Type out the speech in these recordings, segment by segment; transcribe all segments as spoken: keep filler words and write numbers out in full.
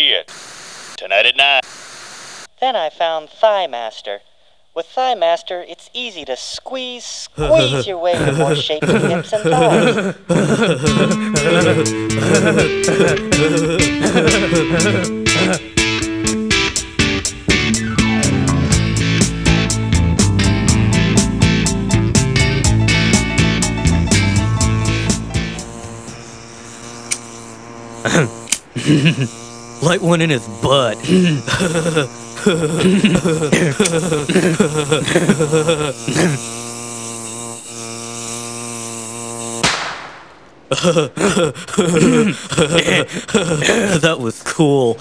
see it. Tonight at nine. Then I found Thigh Master. With Thigh Master, it's easy to squeeze, squeeze your way to more shapely hips and thighs. Light one in his butt. That was cool.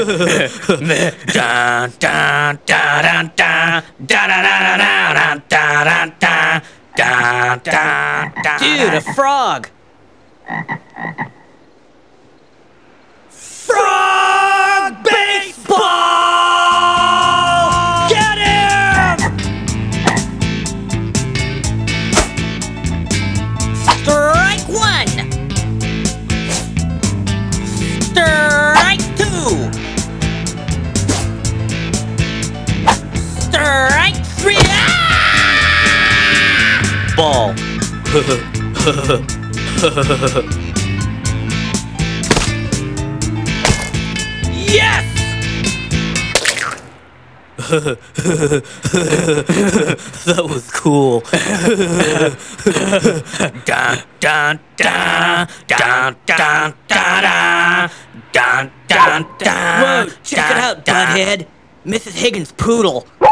Dude, a frog! Frog baseball! Get him! Strike one! Strike two! Strike three! Ah! Ball. Yes! That was cool. Dun dun dun dun dun dun dun dun dun. Whoa, check it out, butthead. Missus Higgins' poodle.